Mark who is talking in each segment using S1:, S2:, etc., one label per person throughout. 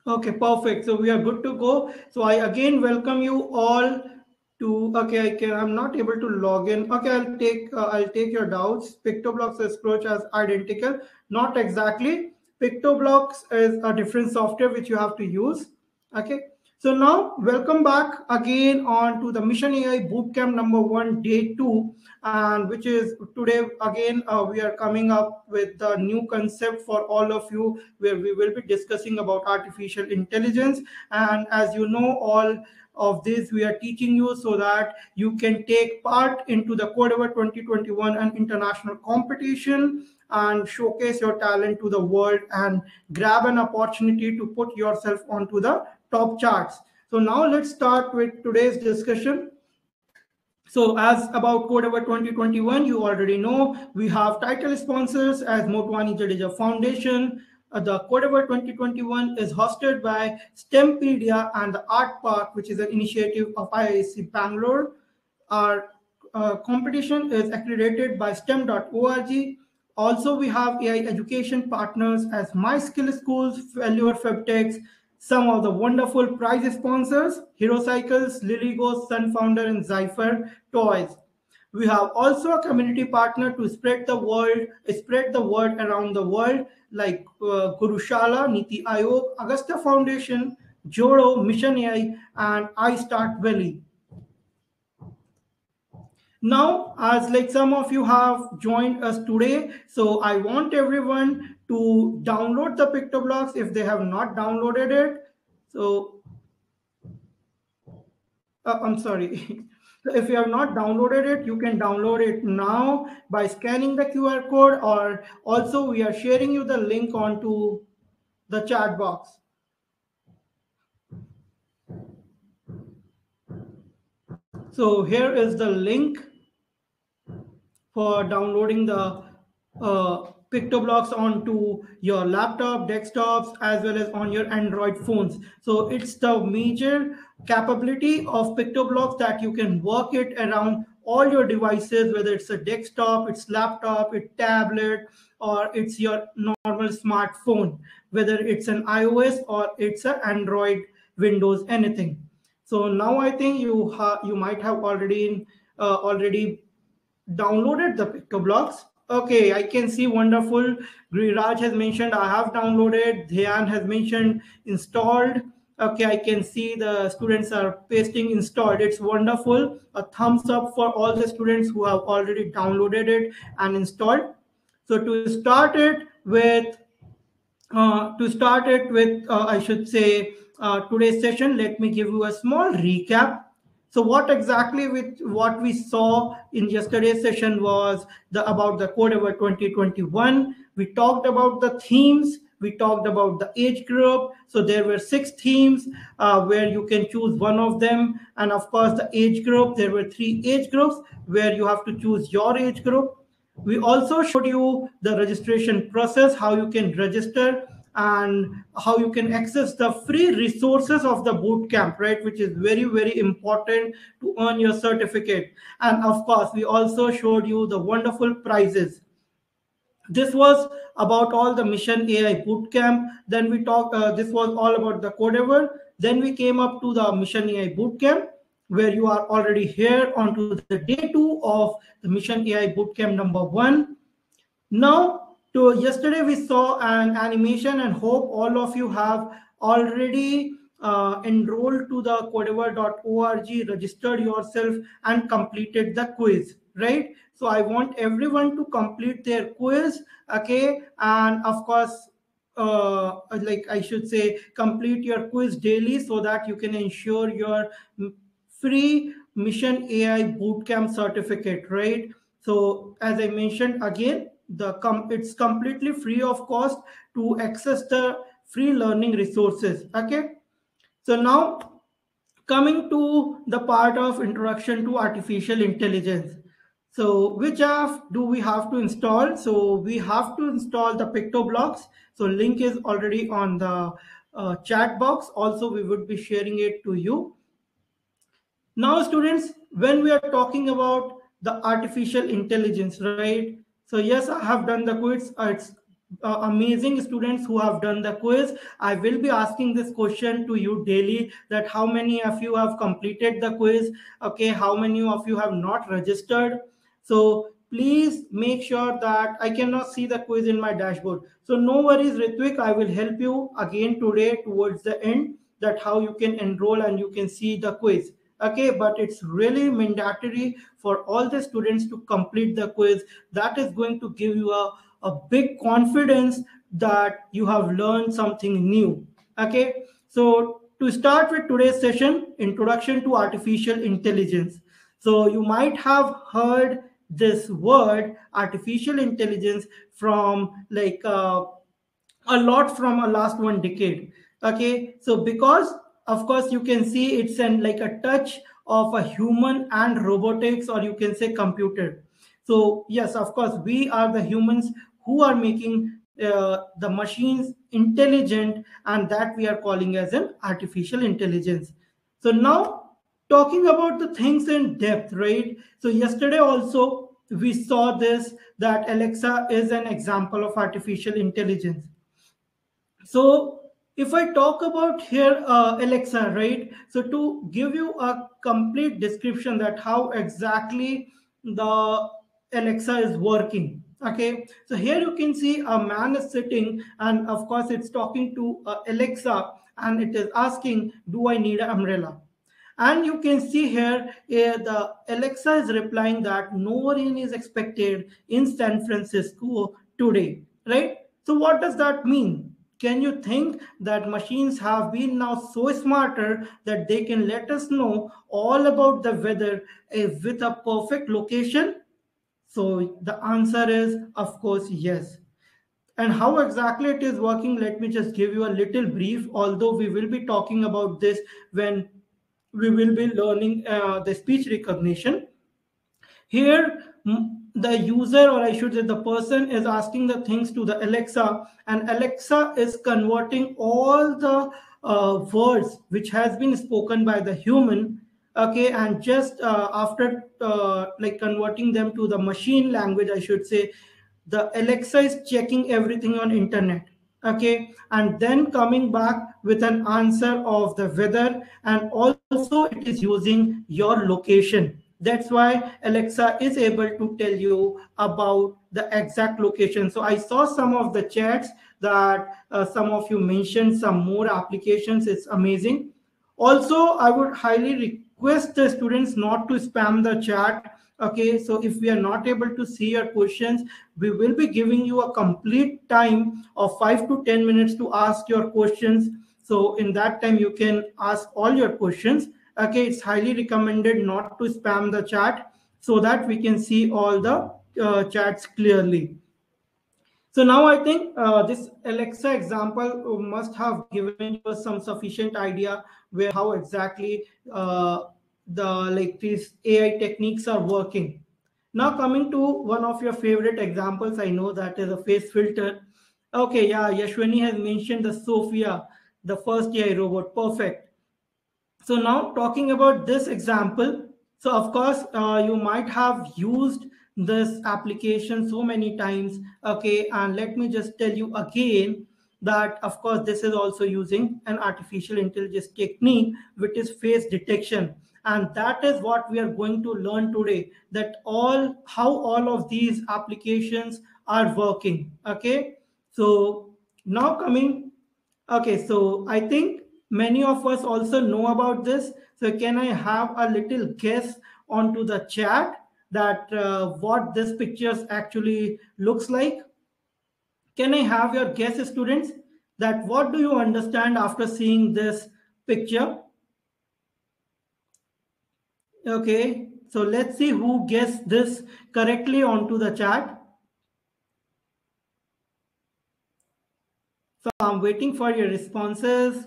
S1: Okay, perfect. So we are good to go. So I again welcome you all to. Okay, I'm not able to log in. Okay, I'll take your doubts. PictoBlox approach as identical. Not exactly. PictoBlox is a different software which you have to use. Okay. So now welcome back again on to the Mission AI Bootcamp number 1, day 2, and which is today again we are coming up with the new concept for all of you, where we will be discussing about artificial intelligence. And as you know, all of this we are teaching you so that you can take part into the Codever 2021 and international competition and showcase your talent to the world and grab an opportunity to put yourself onto the top charts. So now let's start with today's discussion. So as about Codever 2021, you already know we have title sponsors as Motwani Jadeja Foundation. The Codever 2021 is hosted by STEMpedia and the Art Park, which is an initiative of IISc Bangalore. Our competition is accredited by STEM.org. Also, we have AI education partners as My Skill Schools, Failure FabTechs, some of the wonderful prize sponsors, Hero Cycles, Liligo, Sun Founder, and Zypher Toys. We have also a community partner to spread the word around the world, like Gurushala, Niti Ayog, Augusta Foundation, Joro, Mission AI, and iStart Valley. Now, as like some of you have joined us today, so I want everyone to download the PictoBlocks if they have not downloaded it. So I'm sorry. If you have not downloaded it, you can download it now by scanning the QR code, or also we are sharing you the link onto the chat box. So here is the link for downloading the PictoBlocks onto your laptop, desktops, as well as on your Android phones. So it's the major capability of PictoBlocks that you can work it around all your devices, whether it's a desktop, it's laptop, it's tablet, or it's your normal smartphone, whether it's an iOS or it's an Android, Windows, anything. So now I think you might have already downloaded the PictoBlocks. Okay, I can see wonderful. Giriraj has mentioned I have downloaded. Dhyan has mentioned installed. Okay, I can see the students are pasting installed. It's wonderful. A thumbs up for all the students who have already downloaded it and installed. So I should say, today's session, let me give you a small recap. So what we saw in yesterday's session was the about the Codever 2021. We talked about the themes. We talked about the age group. So there were 6 themes where you can choose one of them. And of course, the age group, there were 3 age groups where you have to choose your age group. We also showed you the registration process, how you can register and how you can access the free resources of the boot camp, right, which is very, very important to earn your certificate. And of course, we also showed you the wonderful prizes. This was about all the Mission AI bootcamp. Then we talked, this was all about the Codever. Then we came up to the Mission AI bootcamp, where you are already here onto the day 2 of the Mission AI bootcamp number 1. Now, to yesterday we saw an animation, and hope all of you have already enrolled to the codever.org, registered yourself, and completed the quiz, right? So I want everyone to complete their quiz, okay? And of course, like I should say, complete your quiz daily so that you can ensure your free Mission AI Bootcamp certificate, right? So as I mentioned again, it's completely free of cost to access the free learning resources. Okay. So now coming to the part of introduction to artificial intelligence. So which app do we have to install? So we have to install the PictoBlocks. So link is already on the chat box. Also, we would be sharing it to you. Now, students, when we are talking about the artificial intelligence, right? So yes, I have done the quiz. It's amazing students who have done the quiz. I will be asking this question to you daily, that how many of you have completed the quiz, okay, how many of you have not registered. So please make sure that I cannot see the quiz in my dashboard. So no worries, Ritwik, I will help you again today towards the end, that how you can enroll and you can see the quiz. Okay, but it's really mandatory for all the students to complete the quiz. That is going to give you a big confidence that you have learned something new. Okay, so to start with today's session, introduction to artificial intelligence. So you might have heard this word artificial intelligence from a lot from a last one decade. Okay, so because of course you can see it's an like a touch of a human and robotics, or you can say computer. So yes, of course we are the humans who are making the machines intelligent, and that we are calling as an artificial intelligence. So now, talking about the things in depth, right? So yesterday also we saw this, that Alexa is an example of artificial intelligence. So if I talk about here Alexa, right? So to give you a complete description that how exactly the Alexa is working. Okay, so here you can see a man is sitting, and of course it's talking to Alexa, and it is asking, "Do I need an umbrella?" And you can see here the Alexa is replying that no rain is expected in San Francisco today, right? So what does that mean? Can you think that machines have been now so smarter that they can let us know all about the weather with a perfect location? So the answer is, of course, yes. And how exactly it is working, let me just give you a little brief, although we will be talking about this when we will be learning the speech recognition. Here, the user, or I should say the person, is asking the things to the Alexa, and Alexa is converting all the words which has been spoken by the human. Okay, and just after like converting them to the machine language, I should say, the Alexa is checking everything on internet. Okay, and then coming back with an answer of the weather, and also it is using your location. That's why Alexa is able to tell you about the exact location. So I saw some of the chats that some of you mentioned some more applications. It's amazing. Also, I would highly request the students not to spam the chat. Okay, so if we are not able to see your questions, we will be giving you a complete time of 5 to 10 minutes to ask your questions. So in that time you can ask all your questions. Okay, it's highly recommended not to spam the chat, so that we can see all the chats clearly. So now I think this Alexa example must have given you some sufficient idea where how exactly the like these AI techniques are working. Now coming to one of your favorite examples, I know that is a face filter. Okay, yeah, Yashwani has mentioned the Sophia, the first AI robot. Perfect. So now talking about this example, so of course you might have used this application so many times. Okay, and let me just tell you again that of course this is also using an artificial intelligence technique, which is face detection. And that is what we are going to learn today, that all how all of these applications are working. Okay, so now coming. Okay, so I think many of us also know about this. So can I have a little guess onto the chat that what this pictures actually looks like? Can I have your guess, students? That what do you understand after seeing this picture? Okay, so let's see who guessed this correctly onto the chat. So I'm waiting for your responses.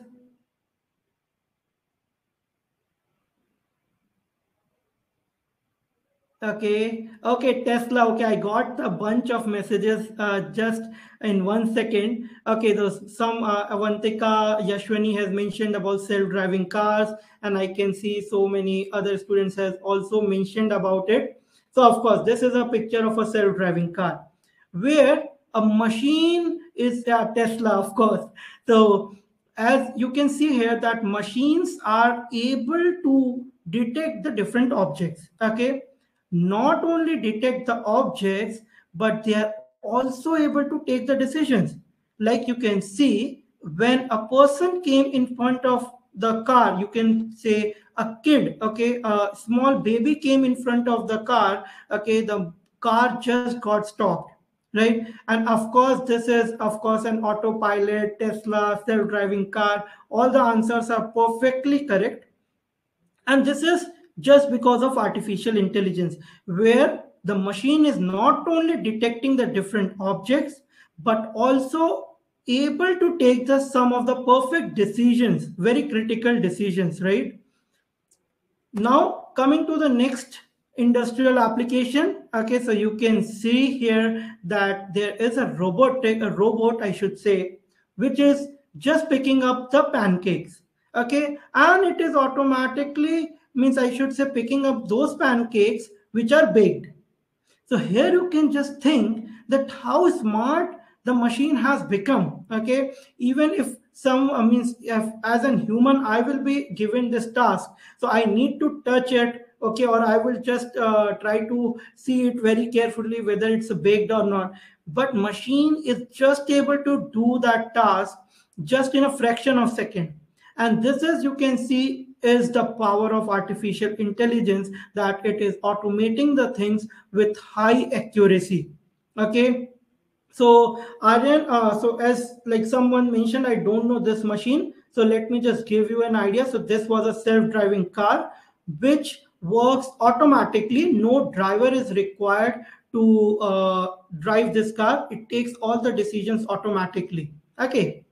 S1: Okay, okay, Tesla. Okay, I got a bunch of messages just in 1 second. Okay, those some Avantika Yashwani has mentioned about self-driving cars, and I can see so many other students has also mentioned about it. So of course, this is a picture of a self-driving car, where a machine is Tesla, of course. So as you can see here, that machines are able to detect the different objects. Okay, not only detect the objects, but they are also able to take the decisions. Like you can see, when a person came in front of the car, you can say a kid, okay, a small baby came in front of the car, okay, the car just got stopped, right? And of course, this is of course an autopilot, Tesla, self-driving car. All the answers are perfectly correct, and this is just because of artificial intelligence, where the machine is not only detecting the different objects, but also able to take the some of the perfect decisions, very critical decisions, right? Now coming to the next industrial application. Okay, so you can see here that there is a robot, I should say, which is just picking up the pancakes. Okay, and it is automatically, means I should say, picking up those pancakes which are baked. So here you can just think that how smart the machine has become. Okay, even if some means if as a human I will be given this task, so I need to touch it. Okay, or I will just try to see it very carefully whether it's baked or not. But machine is just able to do that task just in a fraction of second. And this is, you can see, is the power of artificial intelligence, that it is automating the things with high accuracy. Okay, so Aryan, so as like someone mentioned, I don't know this machine, so let me just give you an idea. So this was a self-driving car which works automatically. No driver is required to drive this car. It takes all the decisions automatically. Okay,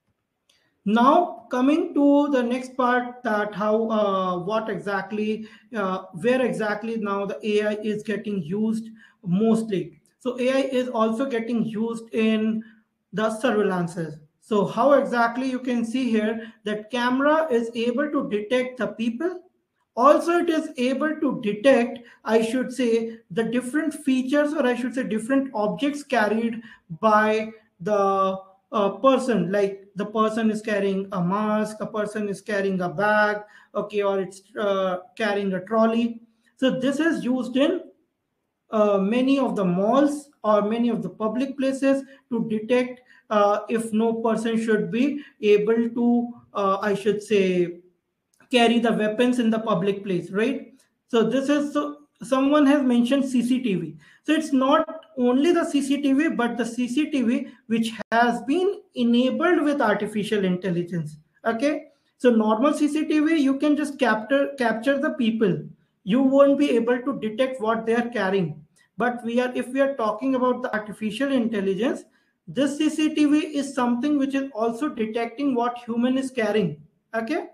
S1: now coming to the next part, that how what exactly where exactly now the AI is getting used mostly. So AI is also getting used in the surveillances. So how exactly, you can see here that camera is able to detect the people. Also it is able to detect, I should say, the different features, or I should say different objects carried by the person. Like the person is carrying a mask, a person is carrying a bag, okay, or it's carrying a trolley. So this is used in many of the malls or many of the public places to detect if no person should be able to I should say carry the weapons in the public place, right? So this is, so someone has mentioned CCTV. So it's not only the CCTV, but the CCTV which has been enabled with artificial intelligence. Okay, so normal CCTV, you can just capture the people. You won't be able to detect what they are carrying. But we are, if we are talking about the artificial intelligence, this CCTV is something which is also detecting what human is carrying. Okay,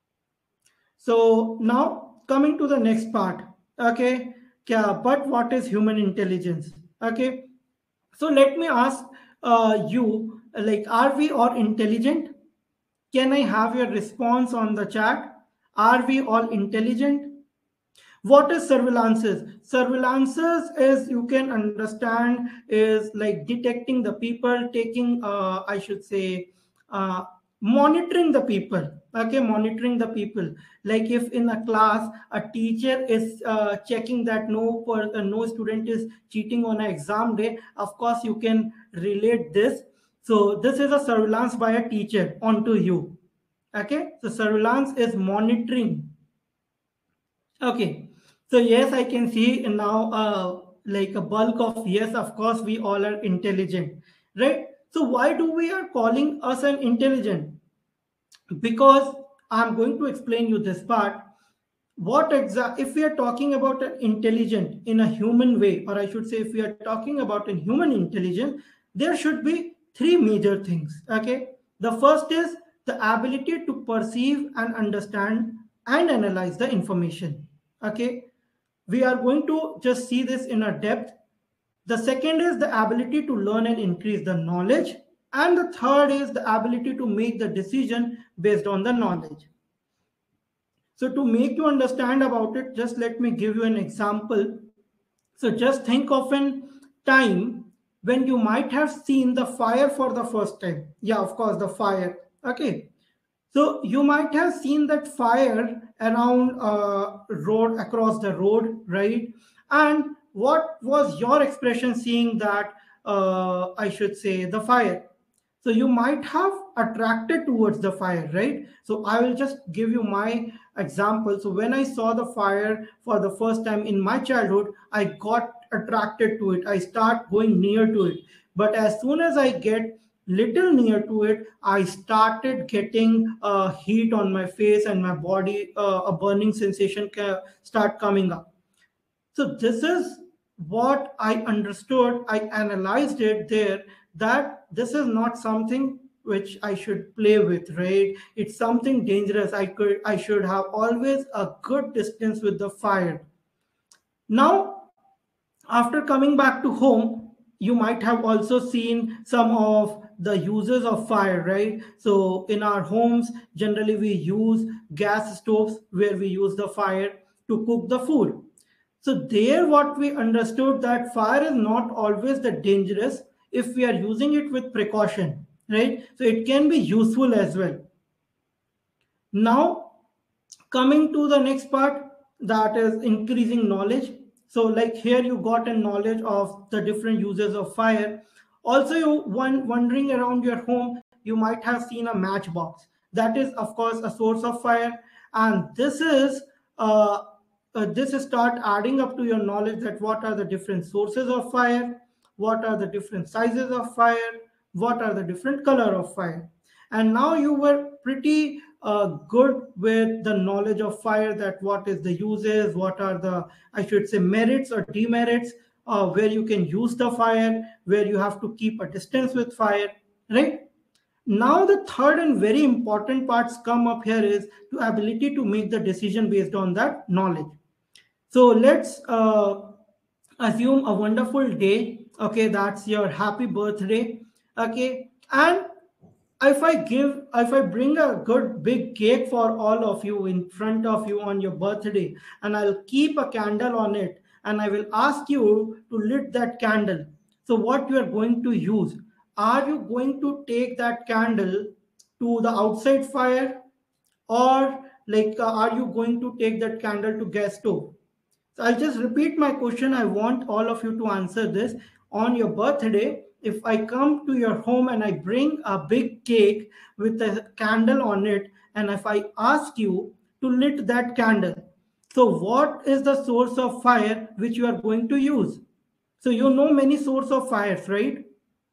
S1: so now coming to the next part. Okay, yeah, but what is human intelligence? Okay, so let me ask you, like, are we all intelligent? Can I have your response on the chat? Are we all intelligent? What is surveillances? Surveillances, as you can understand, is like detecting the people, taking I should say uh, monitoring the people. Okay, monitoring the people. Like if in a class a teacher is checking that no student is cheating on an exam day, of course you can relate this. So this is a surveillance by a teacher onto you. Okay, so surveillance is monitoring. Okay, so yes, I can see now like a bulk of yes, of course, we all are intelligent, right? So why do we are calling us an intelligent? Because I'm going to explain you this part. What exact, if we are talking about an intelligent in a human way, or I should say, if we are talking about a human intelligence, there should be three major things. Okay, the first is the ability to perceive and understand and analyze the information. Okay, we are going to just see this in a depth. The second is the ability to learn and increase the knowledge, and the third is the ability to make the decision based on the knowledge. So to make you understand about it, just let me give you an example. So just think of an time. when you might have seen the fire for the first time. Yeah, of course, the fire. Okay. So you might have seen that fire around road, across the road, right? And what was your expression seeing that? I should say the fire. So you might have attracted towards the fire, right? So I will just give you my example. So when I saw the fire for the first time in my childhood, I got attracted to it. I start going near to it. But as soon as I get little near to it, I started getting heat on my face and my body, a burning sensation start coming up. So this is what I understood. I analyzed it there, that this is not something which I should play with, right? It's something dangerous. I should have always a good distance with the fire. Now, after coming back to home, you might have also seen some of the uses of fire, right? So in our homes, generally we use gas stoves where we use the fire to cook the food. So there what we understood, that fire is not always the dangerous if we are using it with precaution, right? So it can be useful as well. Now, coming to the next part, that is increasing knowledge. So like here you got a knowledge of the different uses of fire. Also, you wandering around your home, you might have seen a matchbox. That is of course a source of fire. And uh, this is start adding up to your knowledge, that what are the different sources of fire, what are the different sizes of fire, what are the different color of fire. And now you were pretty good with the knowledge of fire, that what is the uses, what are the, I should say, merits or demerits, where you can use the fire, where you have to keep a distance with fire, right? Now the third and very important parts come up here is to ability to make the decision based on that knowledge. So let's assume a wonderful day. Okay, that's your happy birthday. Okay, and if I bring a good big cake for all of you in front of you on your birthday, and I'll keep a candle on it, and I will ask you to lit that candle. So what you are going to use? Are you going to take that candle to the outside fire, or like are you going to take that candle to gas stove? So I'll just repeat my question. I want all of you to answer this. On your birthday, if I come to your home and I bring a big cake with a candle on it, and if I ask you to lit that candle, so what is the source of fire which you are going to use? So you know many source of fires, right?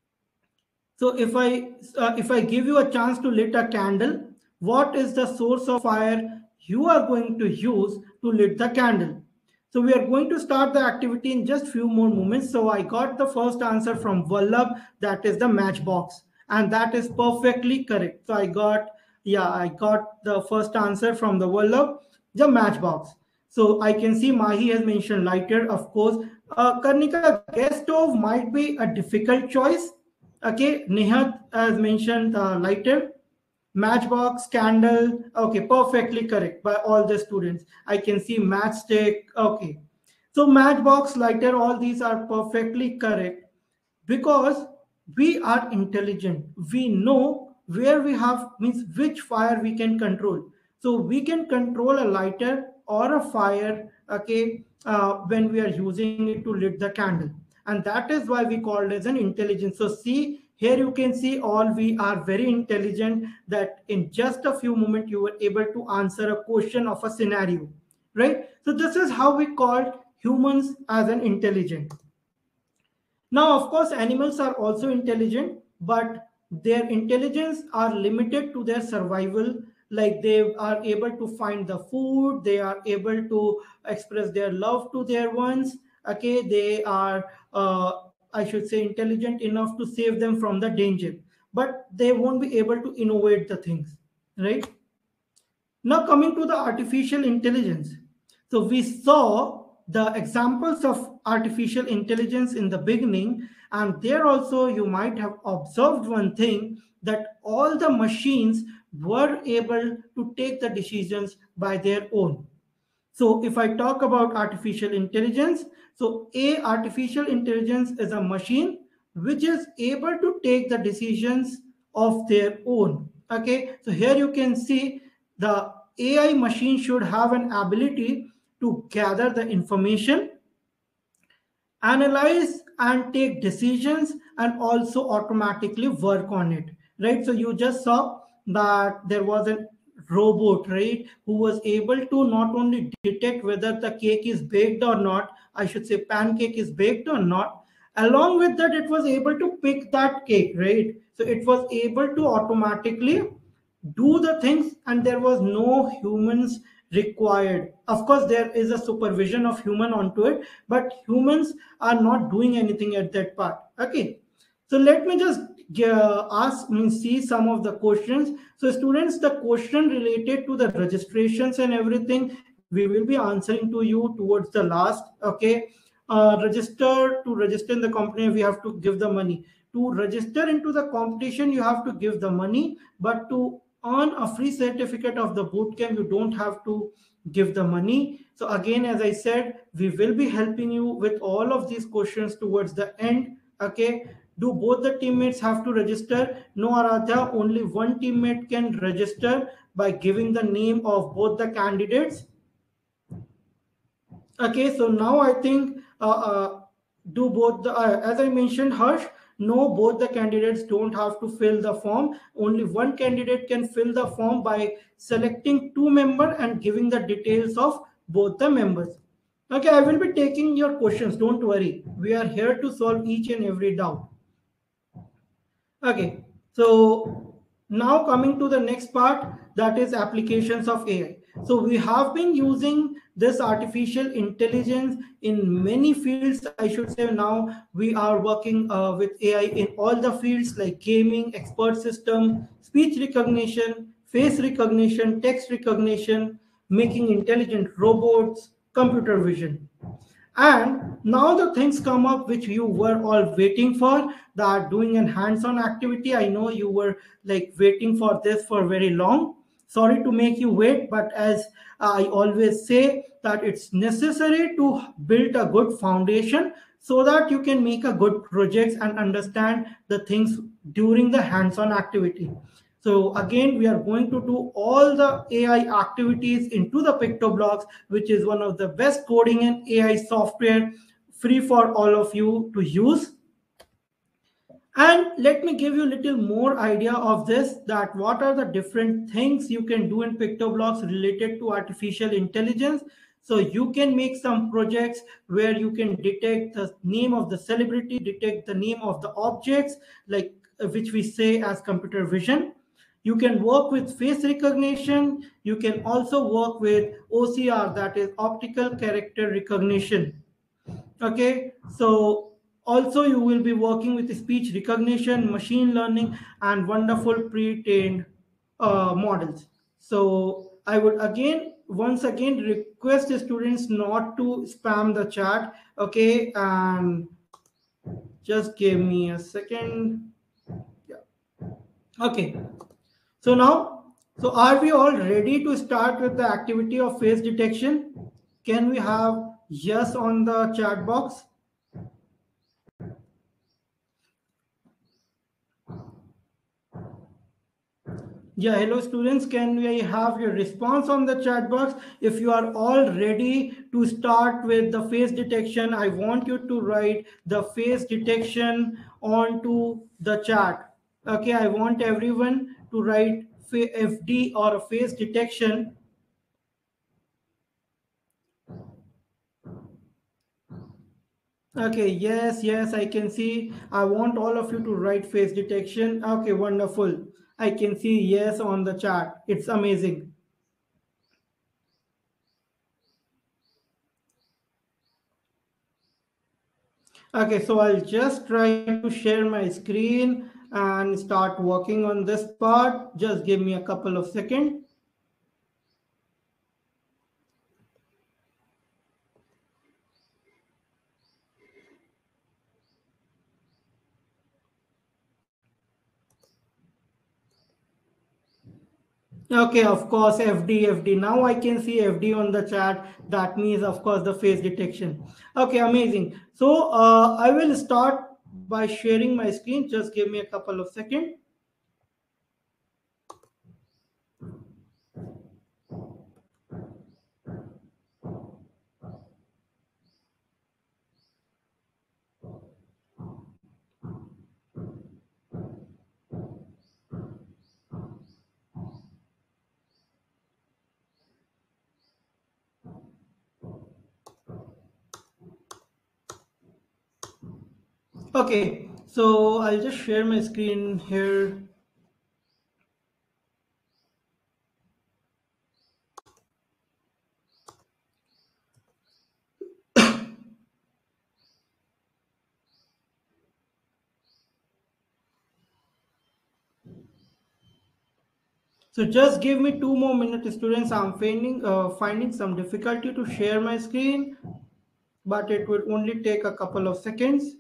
S1: So if I give you a chance to lit a candle, what is the source of fire you are going to use to lit the candle? So we are going to start the activity in just few more moments. So I got the first answer from Vallabh, that is the matchbox, and that is perfectly correct. So I got the first answer from the Vallabh, the matchbox. So I can see Mahi has mentioned lighter, of course. Karnika, gas stove might be a difficult choice. Okay, Nihat has mentioned lighter, matchbox, candle. Okay, perfectly correct by all the students. I can see matchstick. Okay, so matchbox, lighter, all these are perfectly correct, because we are intelligent. We know where we have, means which fire we can control. So we can control a lighter or a fire, okay, when we are using it to lit the candle. And that is why we call it as an intelligence. So see, here you can see all we are very intelligent, that in just a few moments you were able to answer a question of a scenario, right? So this is how we call humans as an intelligent. Now, of course, animals are also intelligent, but their intelligence are limited to their survival. Like they are able to find the food, they are able to express their love to their ones. Okay, they are, I should say, intelligent enough to save them from the danger, but they won't be able to innovate the things, right? Now, coming to the artificial intelligence. So, we saw the examples of artificial intelligence in the beginning, and there also you might have observed one thing, that all the machines were able to take the decisions by their own. So, if I talk about artificial intelligence, so a artificial intelligence is a machine which is able to take the decisions of their own. Okay, so here you can see the AI machine should have an ability to gather the information, analyze and take decisions, and also automatically work on it, right? So you just saw that there was a robot, right, who was able to not only detect whether the cake is baked or not, I should say pancake is baked or not, along with that it was able to pick that cake, right? So it was able to automatically do the things and there was no humans required. Of course there is a supervision of human onto it, but humans are not doing anything at that part. Okay, so let me just see some of the questions. So students, the question related to the registrations and everything we will be answering to you towards the last. Okay, register in the company we have to give the money. To register into the competition you have to give the money, but to earn a free certificate of the bootcamp you don't have to give the money. So again, as I said, we will be helping you with all of these questions towards the end. Okay, do both the teammates have to register? No, Aradhya, only one teammate can register by giving the name of both the candidates. Okay, so now I think do both the as I mentioned, Harsh. No, both the candidates don't have to fill the form. Only one candidate can fill the form by selecting two members and giving the details of both the members. Okay, I will be taking your questions. Don't worry. We are here to solve each and every doubt. Okay, so now coming to the next part, that is applications of AI. So we have been using this artificial intelligence in many fields. I should say now we are working with AI in all the fields like gaming, expert system, speech recognition, face recognition, text recognition, making intelligent robots, computer vision. And now the things come up which you were all waiting for, that doing an hands-on activity. I know you were like waiting for this for very long. Sorry to make you wait, but as I always say that it's necessary to build a good foundation so that you can make a good projects and understand the things during the hands-on activity. So again, we are going to do all the AI activities into the PictoBlocks, which is one of the best coding and AI software, free for all of you to use. And let me give you a little more idea of this, that what are the different things you can do in PictoBlocks related to artificial intelligence. So you can make some projects where you can detect the name of the celebrity, detect the name of the objects, like which we say as computer vision. You can work with face recognition. You can also work with OCR, that is optical character recognition. Okay, so also you will be working with speech recognition, machine learning, and wonderful pre-trained models. So I would again once again request the students not to spam the chat. Okay, and just give me a second. Yeah. Okay, so now, so are we all ready to start with the activity of face detection? Can we have yes on the chat box? Yeah, hello students, can we have your response on the chat box? If you are all ready to start with the face detection, I want you to write the face detection onto the chat. Okay, I want everyone to write FD or face detection. Okay, yes, I can see. I want all of you to write face detection. Okay, wonderful. I can see yes on the chat. It's amazing. Okay, so I'll just try to share my screen and start working on this part. Just give me a couple of seconds. Okay, of course, FD. Now I can see FD on the chat. That means, of course, the face detection. Okay, amazing. So I will start by sharing my screen. Just give me a couple of seconds. Okay, so I'll just share my screen here. So just give me 2 more minutes, students. I'm finding some difficulty to share my screen, but it will only take a couple of seconds.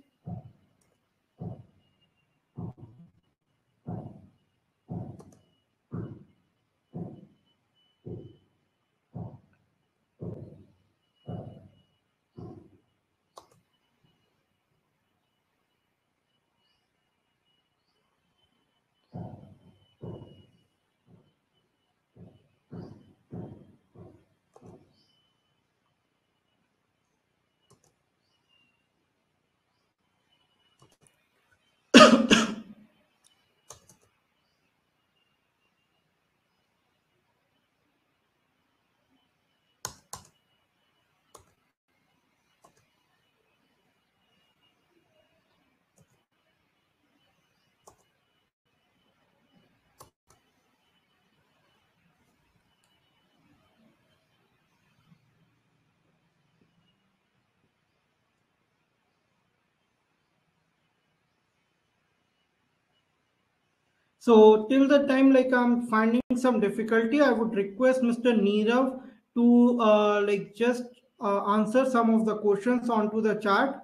S1: So till the time like I'm finding some difficulty, I would request Mr. Neerav to like just answer some of the questions onto the chat.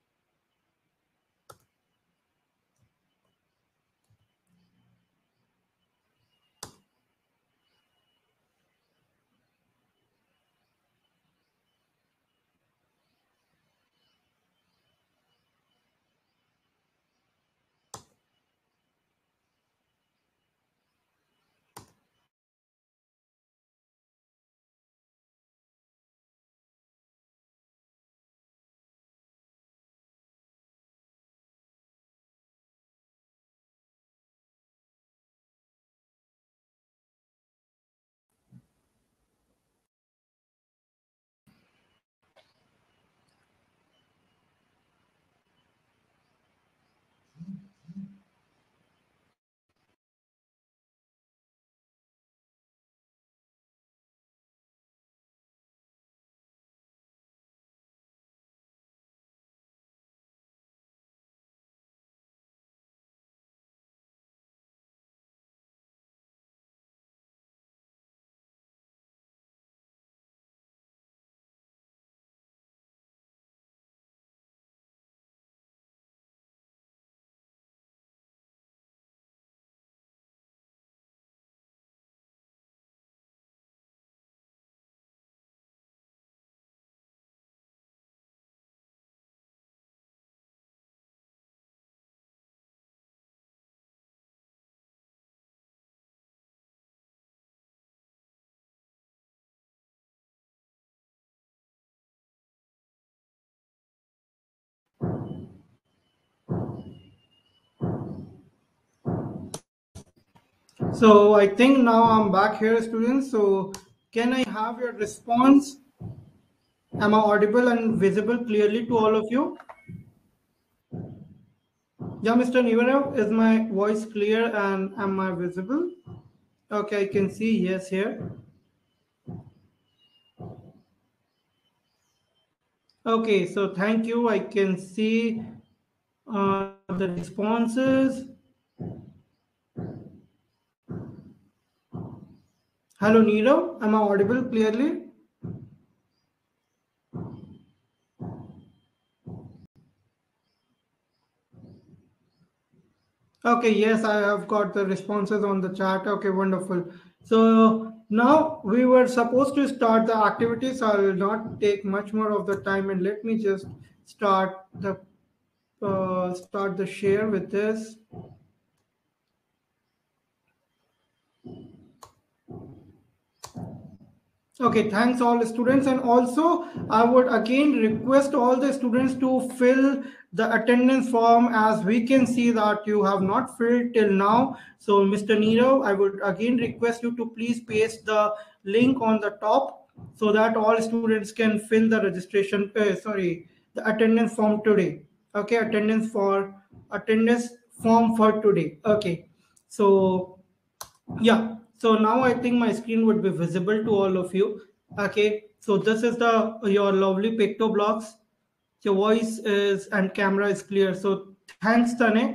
S1: So I think now I'm back here, students. So can I have your response? Am I audible and visible clearly to all of you? Yeah, Mr. Neerav, is my voice clear and am I visible? Okay, I can see yes here. Okay, so thank you. I can see the responses. Hello, Neerav. Am I audible clearly? Okay, yes, I have got the responses on the chat. Okay, wonderful. So now we were supposed to start the activity, so I will not take much more of the time and let me just start the start the share with this. Okay, thanks all the students. And also, I would again request all the students to fill the attendance form, as we can see that you have not filled till now. So, Mr. Nirav, I would again request you to please paste the link on the top so that all students can fill the registration, the attendance form today. Okay, attendance form for today. Okay, so yeah, so now I think my screen would be visible to all of you. Okay, so this is the your lovely PictoBlocks. Your voice is and camera is clear. So thanks, Tane.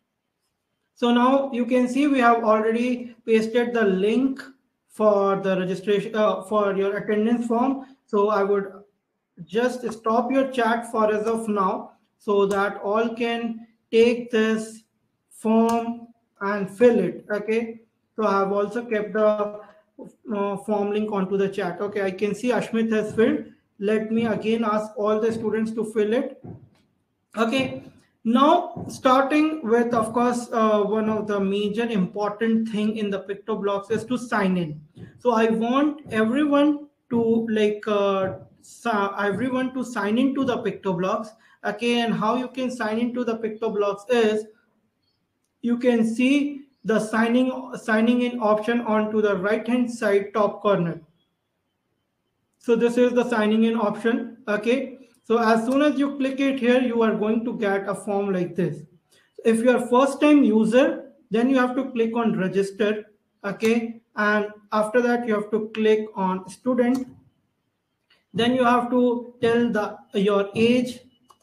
S1: So now you can see we have already pasted the link for the registration for your attendance form. So I would just stop your chat for as of now so that all can take this form and fill it. Okay, so I have also kept the form link onto the chat. Okay, I can see Ashmit has filled. Let me again ask all the students to fill it. Okay, now starting with, of course, one of the major important thing in the PictoBlocks is to sign in. So I want everyone to everyone to sign into the PictoBlocks. Okay, and how you can sign into the PictoBlocks is you can see the signing in option onto the right hand side top corner. So this is the signing in option. Okay, so as soon as you click it here, you are going to get a form like this. If you are first time user, then you have to click on register. Okay, and after that you have to click on student. Then you have to tell your age,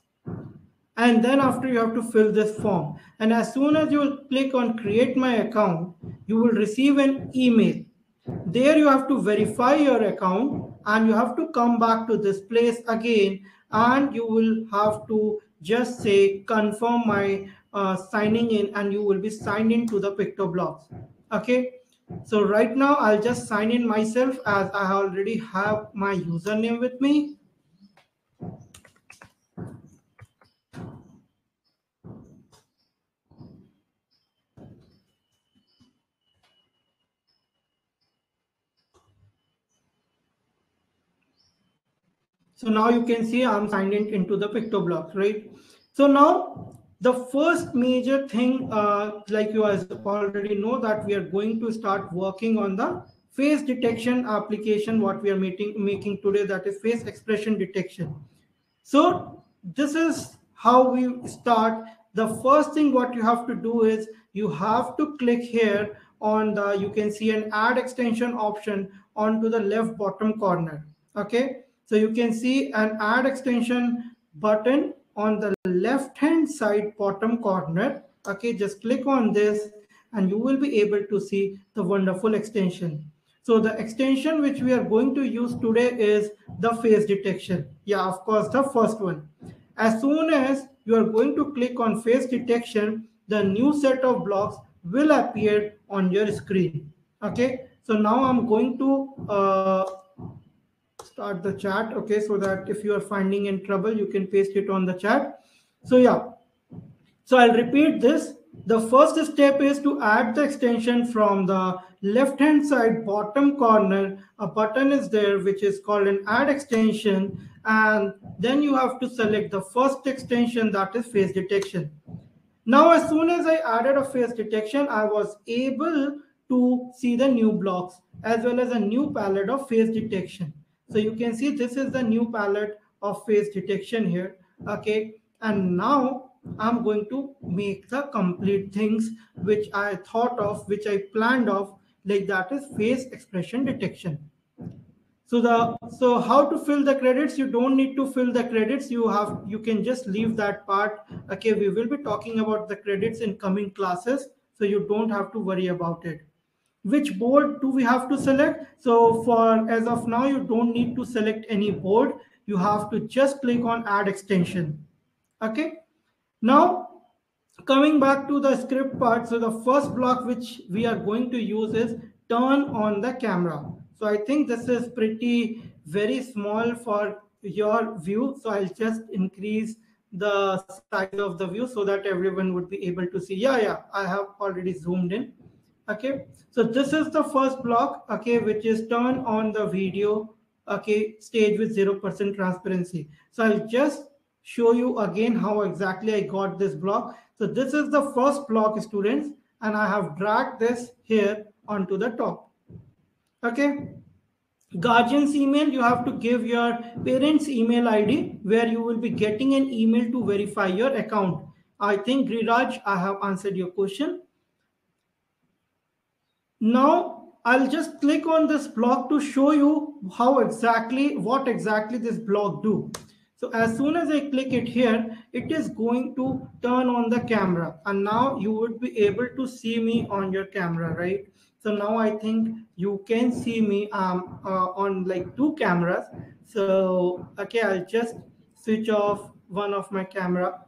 S1: and then after you have to fill this form. And as soon as you click on create my account, you will receive an email. There you have to verify your account, and you have to come back to this place again, and you will have to just say confirm my signing in, and you will be signed into the PictoBlocks. Okay, so right now I'll just sign in myself, as I already have my username with me. So now you can see I'm signed in into the PictoBlocks, right? So now the first major thing, like you guys already know, that we are going to start working on the face detection application, what we are making today, that is face expression detection. So this is how we start. The first thing what you have to do is you have to click here on the, you can see an add extension option onto the left bottom corner. Okay, so you can see an add extension button on the left hand side bottom corner. Okay, just click on this and you will be able to see the wonderful extension. So the extension which we are going to use today is the face detection. Yeah, of course, the first one. As soon as you are going to click on face detection, the new set of blocks will appear on your screen. Okay, so now I'm going to start the chat. Okay, so that if you are finding in trouble, you can paste it on the chat. So yeah, so I'll repeat this. The first step is to add the extension from the left hand side bottom corner. A button is there which is called an add extension, and then you have to select the first extension, that is face detection. Now as soon as I added a face detection, I was able to see the new blocks as well as a new palette of face detection. So you can see this is the new palette of face detection here. Okay, and now I'm going to make the complete things which I thought of, which I planned of, like that is face expression detection. So how to fill the credits? You don't need to fill the credits. You can just leave that part. Okay, we will be talking about the credits in coming classes, so you don't have to worry about it. Which board do we have to select? So for as of now, you don't need to select any board. You have to just click on add extension. Okay, now coming back to the script part, so the first block which we are going to use is turn on the camera. So I think this is pretty very small for your view, so I'll just increase the size of the view so that everyone would be able to see. Yeah, I have already zoomed in. Okay, so this is the first block, okay, which is turn on the video, okay, stage with 0% transparency. So I'll just show you again how exactly I got this block. So this is the first block, students, and I have dragged this here onto the top. Okay, guardian's email, you have to give your parents email id where you will be getting an email to verify your account. I think, Giriraj, I have answered your question. Now I'll just click on this block to show you what exactly this block do. So as soon as I click it here, it is going to turn on the camera, and now you would be able to see me on your camera, right? So now I think you can see me on like two cameras. So okay, I'll just switch off one of my camera.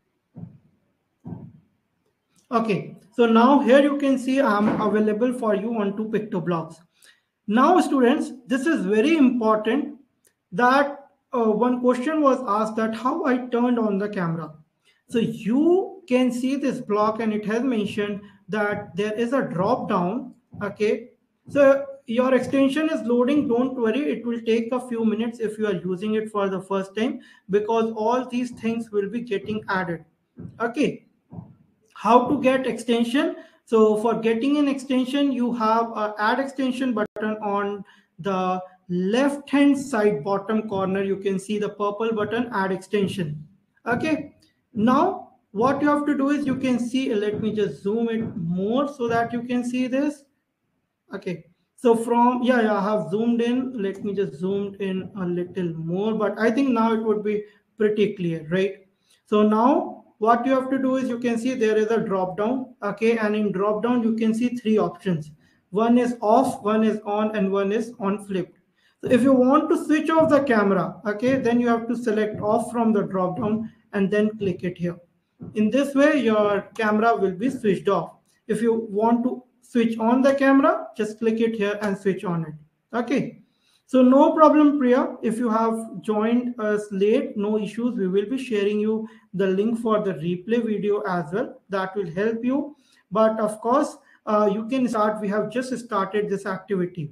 S1: Okay, so now here you can see I'm available for you on two PictoBlocks. Now, students, this is very important that one question was asked that how I turned on the camera. So you can see this block and it has mentioned that there is a drop down. Okay, so your extension is loading. Don't worry, it will take a few minutes if you are using it for the first time, because all these things will be getting added. Okay, how to get extension? So for getting an extension, you have a add extension button on the left hand side bottom corner. You can see the purple button, add extension. Okay, now what you have to do is, you can see, let me just zoom it more so that you can see this. Okay, so from, I have zoomed in. Let me just zoom in a little more, but I think now it would be pretty clear, right? So now what you have to do is, you can see there is a drop down. Okay, and in drop down you can see three options. One is off, one is on, and one is on flipped. So if you want to switch off the camera, okay, then you have to select off from the drop down and then click it here. In this way your camera will be switched off. If you want to switch on the camera, just click it here and switch on it. Okay, so no problem, Priya. If you have joined us late, no issues. We will be sharing you the link for the replay video as well. That will help you. But of course, you can start. We have just started this activity.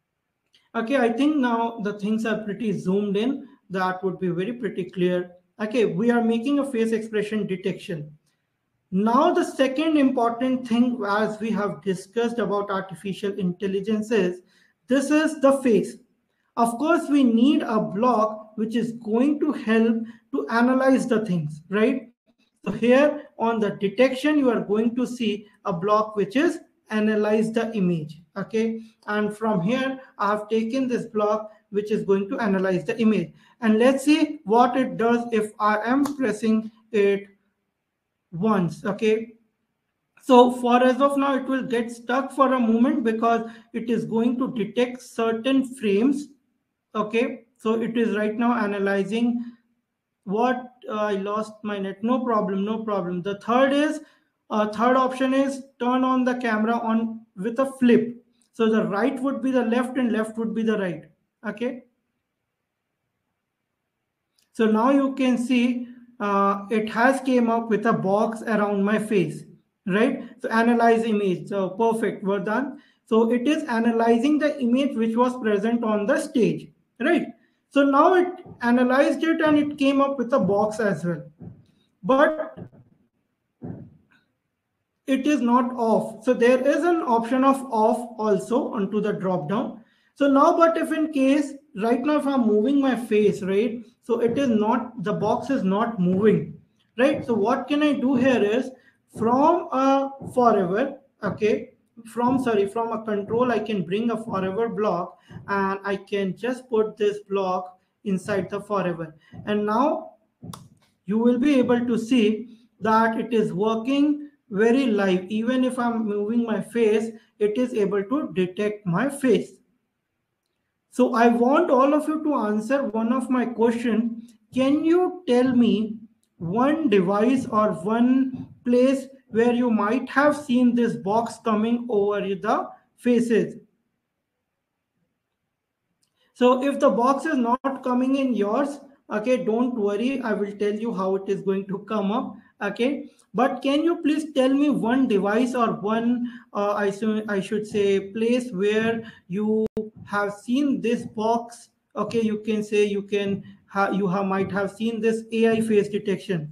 S1: Okay, I think now the things are pretty zoomed in. That would be very pretty clear. Okay, we are making a face expression detection. Now, the second important thing, as we have discussed about artificial intelligence, is this is the face. Of course, we need a block which is going to help to analyze the things, right? So here on the detection, you are going to see a block which is analyze the image. Okay, and from here I have taken this block which is going to analyze the image, and let's see what it does if I am pressing it once. Okay, so for as of now it will get stuck for a moment because it is going to detect certain frames. Okay, so it is right now analyzing what I lost my net. No problem, no problem. The third is, third option is turn on the camera on with a flip. So the right would be the left and left would be the right. Okay, so now you can see it has came up with a box around my face, right? So analyze image. So perfect, we're done. So it is analyzing the image which was present on the stage, right? So now it analyzed it and it came up with a box as well. But it is not off. So there is an option of off also onto the drop down. So now, but if in case right now if I'm moving my face, right, so it is not, the box is not moving, right? So what can I do here is, from a forever, okay, from a control I can bring a forever block and I can just put this block inside the forever, and now you will be able to see that it is working very live. Even if I'm moving my face, it is able to detect my face. So I want all of you to answer one of my question. Can you tell me one device or one place where you might have seen this box coming over the faces? So if the box is not coming in yours, Okay, don't worry, I will tell you how it is going to come up. Okay, but can you please tell me one device or one I should say place where you have seen this box? Okay, you can say you can you have might have seen this AI face detection.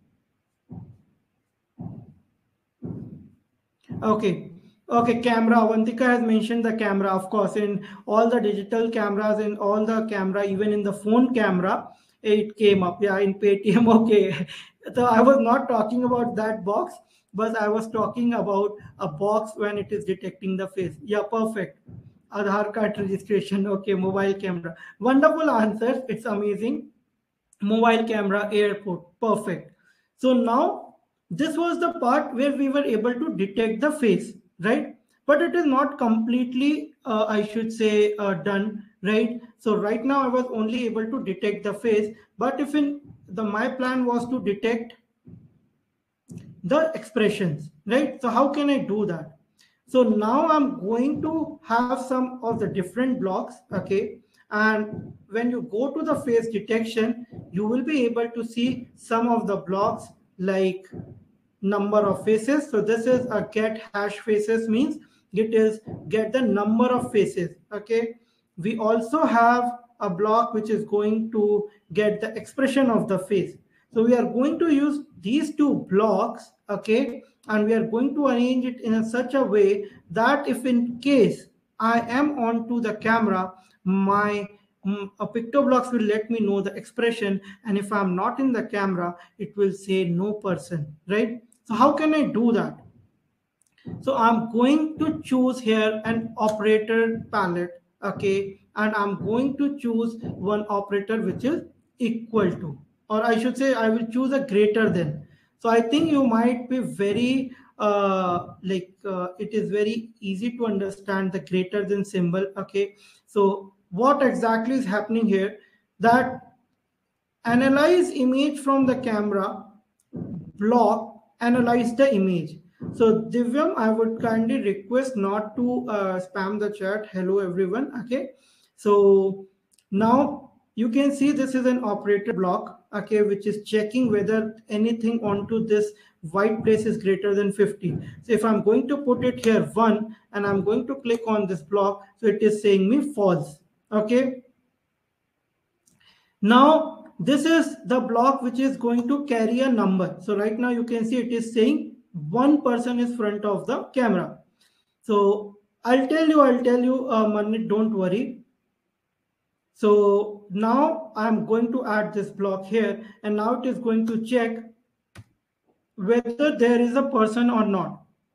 S1: Okay. Okay, camera. Avantika has mentioned the camera, of course, in all the digital cameras, in all the camera, even in the phone camera, it came up. Yeah, in Paytm. Okay. So I was not talking about that box, but I was talking about a box when it is detecting the face. Yeah, perfect. Aadhaar card registration. Okay, mobile camera. Wonderful answers. It's amazing. Mobile camera, airport, perfect. So now this was the part where we were able to detect the face, right? But it is not completely I should say done, right? So right now I was only able to detect the face, but if in the my plan was to detect the expressions, right? So how can I do that? So now I'm going to have some of the different blocks, okay? And when you go to the face detection, you will be able to see some of the blocks like number of faces. So this is a get hash faces, means it is get the number of faces, okay? We also have a block which is going to get the expression of the face. So we are going to use these two blocks, okay, and we are going to arrange it in such a way that if in case I am onto the camera, my a pictoblocks will let me know the expression, and if I'm not in the camera, it will say no person, right? So how can I do that? So I'm going to choose here an operator palette, okay, and I'm going to choose one operator which is equal to, or I should say I will choose a greater than. So I think you might be very it is very easy to understand the greater than symbol, okay. So what exactly is happening here, that analyze image from the camera block analyze the image. So Divyam, I would kindly request not to spam the chat. Hello everyone. Okay. So now you can see this is an operator block, okay, which is checking whether anything onto this white place is greater than 50. So if I'm going to put it here 1 and I'm going to click on this block, so it is saying me false. Okay. Now, this is the block which is going to carry a number. So right now you can see it is saying one person is front of the camera. So I'll tell you, Manit, don't worry. So now I'm going to add this block here, and now it is going to check whether there is a person or not.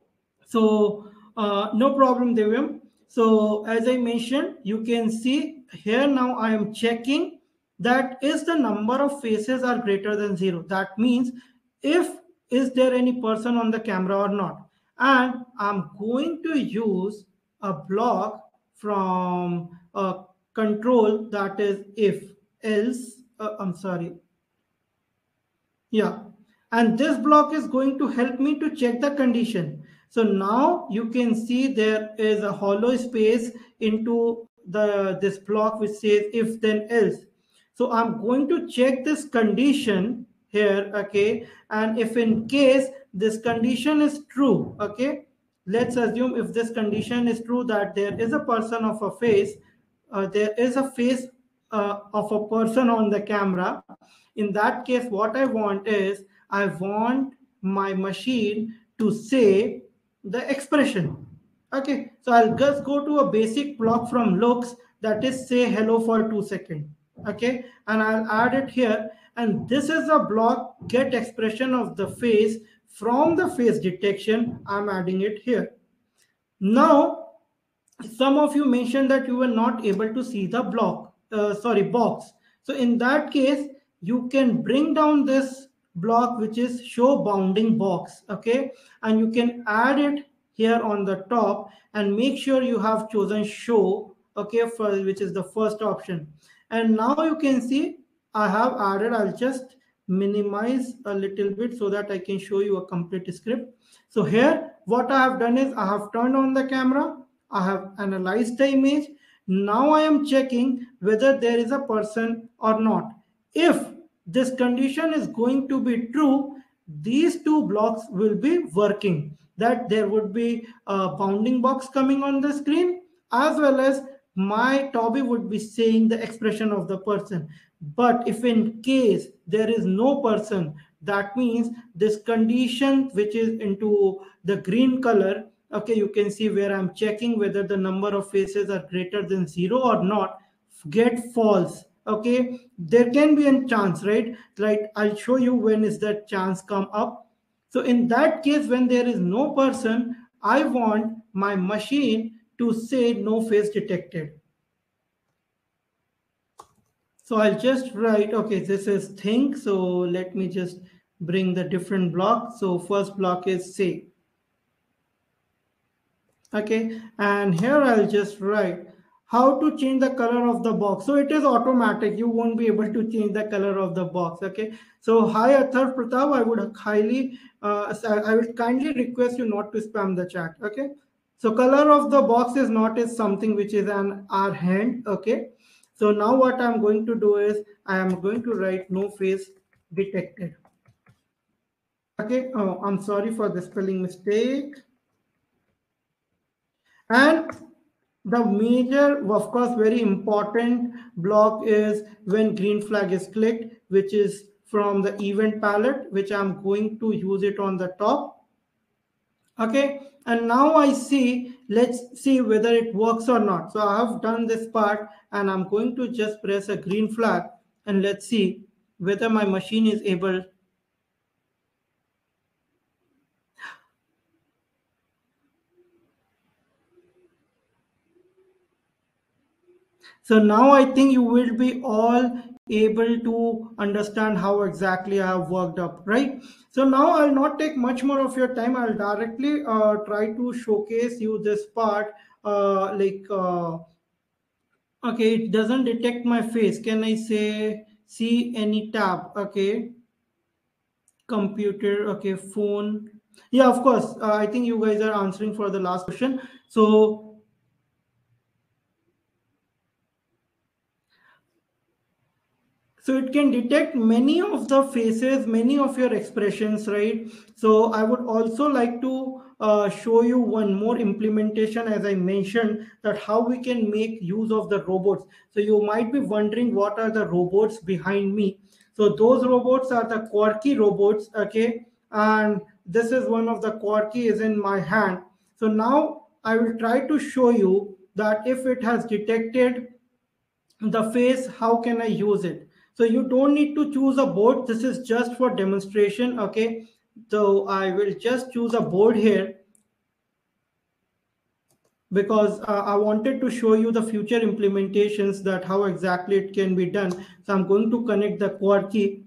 S1: So no problem, Devyam. So as I mentioned, you can see here now I am checking that is the number of faces are greater than 0. That means if is there any person on the camera or not. And I'm going to use a block from a control, that is if else, I'm sorry, yeah, and this block is going to help me to check the condition. So now you can see there is a hollow space into the this block which says if then else. So I'm going to check this condition here, okay, and if in case this condition is true, okay, let's assume if this condition is true that there is a person of a face, there is a face of a person on the camera. In that case, what I want is I want my machine to say the expression. Okay, so I'll just go to a basic block from looks, that is say hello for 2 seconds. Okay, and I'll add it here, and this is a block get expression of the face from the face detection. I'm adding it here. Now some of you mentioned that you were not able to see the box. So in that case, you can bring down this block which is show bounding box, okay, and you can add it here on the top and make sure you have chosen show, okay, for which is the first option. And now you can see I have added, I'll just minimize a little bit so that I can show you a complete script. So here what I have done is I have turned on the camera, I have analyzed the image. Now I am checking whether there is a person or not. If this condition is going to be true, these two blocks will be working, that there would be a bounding box coming on the screen, as well as my Toby would be saying the expression of the person. But if in case there is no person, that means this condition which is into the green color, okay, you can see where I'm checking whether the number of faces are greater than 0 or not, get false. Okay, there can be a chance, right? I'll show you when is that chance come up. So in that case, when there is no person, I want my machine to say no face detected. So I'll just write, okay, this is think. So let me just bring the different block. So first block is say. Okay, and here I'll just write how to change the color of the box. So it is automatic, you won't be able to change the color of the box. Okay, so hi Athar Pratap, I would highly I would kindly request you not to spam the chat. Okay, so color of the box is not is something which is an our hand. Okay, so now what I'm going to do is I am going to write no face detected. Okay, oh, I'm sorry for the spelling mistake. And the major, of course, very important block is when green flag is clicked, which is from the event palette, which I'm going to use it on the top. Okay, and now I see, let's see whether it works or not. So I have done this part and I'm going to just press a green flag and let's see whether my machine is able. So now I think you will be all able to understand how exactly I have worked up, right? So now I'll not take much more of your time. I'll directly try to showcase you this part. Okay, it doesn't detect my face. Can I say see any tab? Okay, computer. Okay, phone. Yeah, of course. I think you guys are answering for the last question. So so it can detect many of the faces, many of your expressions, right? So I would also like to show you one more implementation, as I mentioned, that how we can make use of the robots. So you might be wondering what are the robots behind me. So those robots are the Quirky robots, okay? And this is one of the Quirky is in my hand. So now I will try to show you that if it has detected the face, how can I use it? So you don't need to choose a board, this is just for demonstration. Okay, so I will just choose a board here because I wanted to show you the future implementations, that how exactly it can be done. So I'm going to connect the Quirky.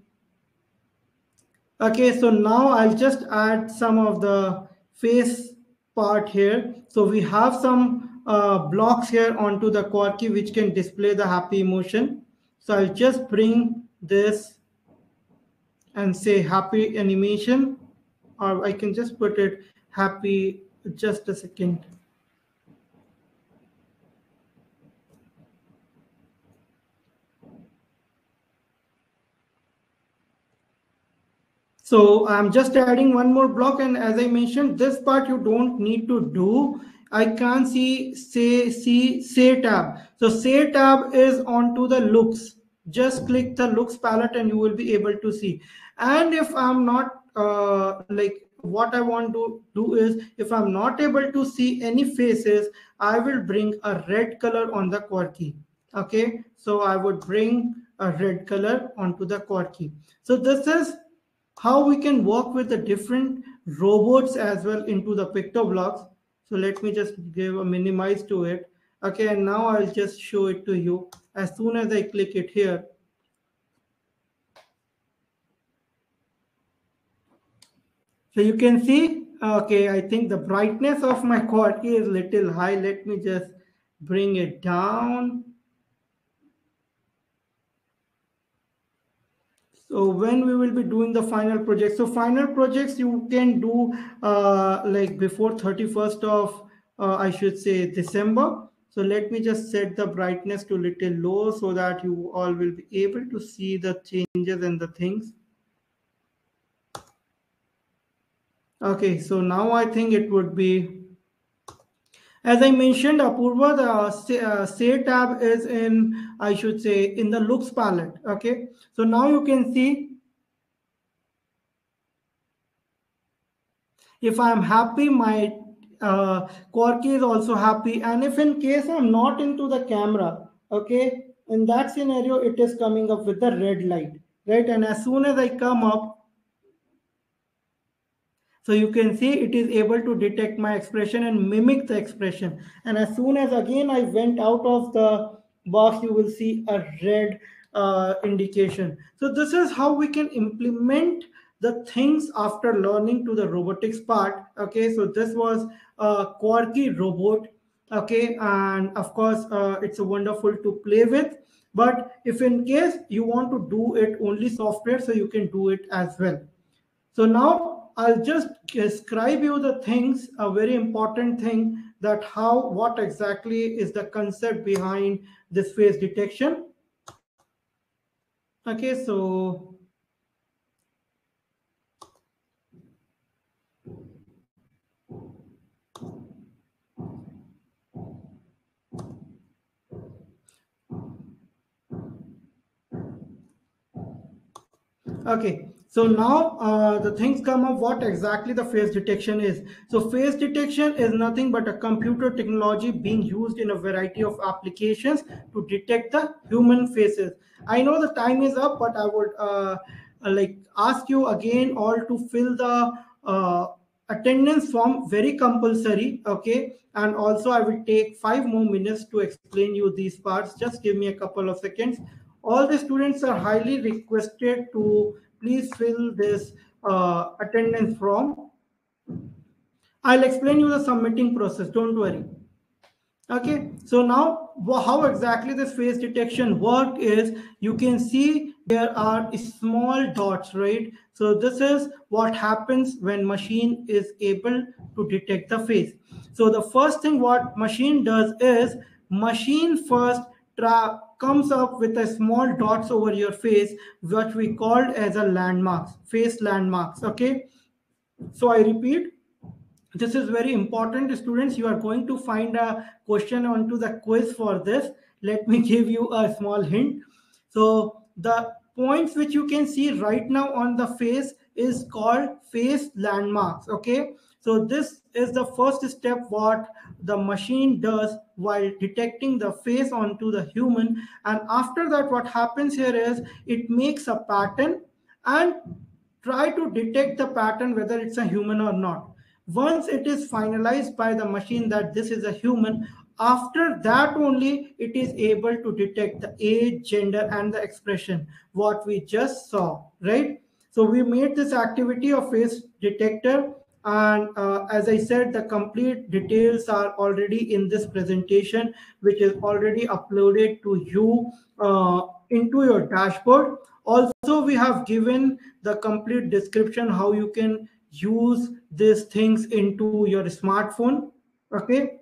S1: Okay, so now I'll just add some of the face part here. So we have some blocks here onto the Quirky which can display the happy emotion. So I'll just bring this and say happy animation, or I can just put it happy, just a second. So I'm just adding one more block, and as I mentioned, this part you don't need to do. I can see say tab. So say tab is onto the looks. Just click the looks palette and you will be able to see. And if I'm not what I want to do is, if I'm not able to see any faces, I will bring a red color on the Quirky. Okay, so I would bring a red color onto the Quirky. So this is how we can work with the different robots as well into the PictoBlocks. So let me just give a minimize to it. Okay, and now I'll just show it to you. As soon as I click it here, so you can see, okay, I think the brightness of my Quirky is little high. Let me just bring it down. So when we will be doing the final project, so final projects you can do like before 31st of I should say December. So let me just set the brightness to little low so that you all will be able to see the changes and the things. Okay, so now I think it would be, as I mentioned, Apurva, the Say tab is in, I should say, in the looks palette. Okay, so now you can see if I'm happy, my Quarky is also happy. And if in case I'm not into the camera, okay, in that scenario, it is coming up with the red light, right? And as soon as I come up, so you can see it is able to detect my expression and mimic the expression. And as soon as again I went out of the box, you will see a red indication. So this is how we can implement the things after learning to the robotics part. Okay, so this was a Quarky robot. Okay, and of course it's a wonderful to play with. But if in case you want to do it only software, so you can do it as well. So now I'll just describe you the things, a very important thing, that how, what exactly is the concept behind this face detection. Okay, so okay, so now the things come up what exactly the face detection is. So face detection is nothing but a computer technology being used in a variety of applications to detect the human faces. I know the time is up, but I would like ask you again all to fill the attendance form, very compulsory. Okay, and also I will take 5 more minutes to explain you these parts. Just give me a couple of seconds. All the students are highly requested to please fill this attendance form. I'll explain you the submitting process, don't worry. Okay, so now how exactly this face detection work is, you can see there are small dots, right? So this is what happens when machine is able to detect the face. So the first thing what machine does is, machine first comes up with a small dots over your face, what we called as a landmarks, face landmarks. Okay, so I repeat, this is very important, students. You are going to find a question onto the quiz for this. Let me give you a small hint. So the points which you can see right now on the face is called face landmarks. Okay, so this is the first step what the machine does while detecting the face onto the human. And after that, what happens here is it makes a pattern and try to detect the pattern whether it's a human or not. Once it is finalized by the machine that this is a human, after that only it is able to detect the age, gender, and the expression what we just saw, right? So we made this activity of face detector, and as I said, the complete details are already in this presentation, which is already uploaded to you into your dashboard. Also, we have given the complete description how you can use these things into your smartphone. Okay,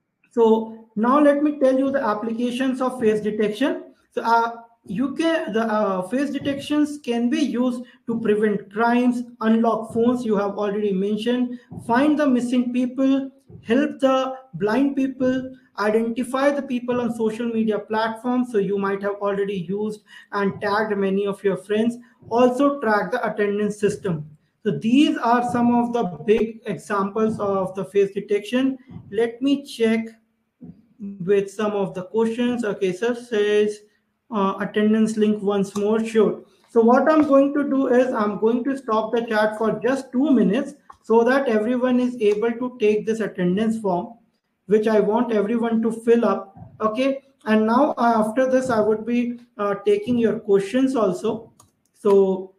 S1: so now let me tell you the applications of face detection. So you can the face detections can be used to prevent crimes, unlock phones, you have already mentioned, find the missing people, help the blind people, identify the people on social media platforms, so you might have already used and tagged many of your friends, also track the attendance system. So these are some of the big examples of the face detection. Let me check with some of the questions. Okay, sir says attendance link once more. Sure. So what I'm going to do is I'm going to stop the chat for just 2 minutes so that everyone is able to take this attendance form, which I want everyone to fill up. Okay. And now after this, I would be taking your questions also. So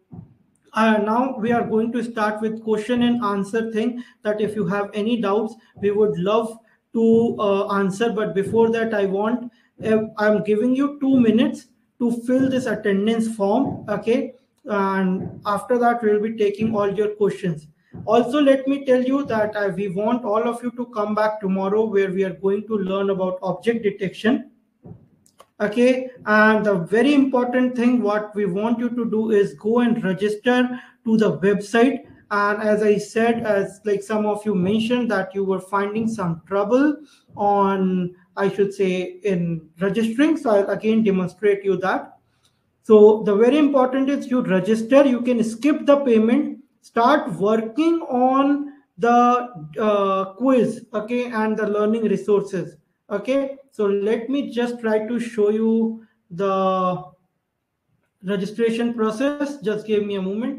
S1: now we are going to start with question and answer thing, that if you have any doubts we would love to answer. But before that, I want I'm giving you 2 minutes to fill this attendance form. Okay, and after that we'll be taking all your questions. Also, let me tell you that we want all of you to come back tomorrow, where we are going to learn about object detection. Okay, and the very important thing what we want you to do is go and register to the website. And as I said, as like some of you mentioned that you were finding some trouble on, I should say, in registering, so I'll again demonstrate you that. So the very important is you register, you can skip the payment, start working on the quiz, okay, and the learning resources. Okay, so let me just try to show you the registration process. Just give me a moment.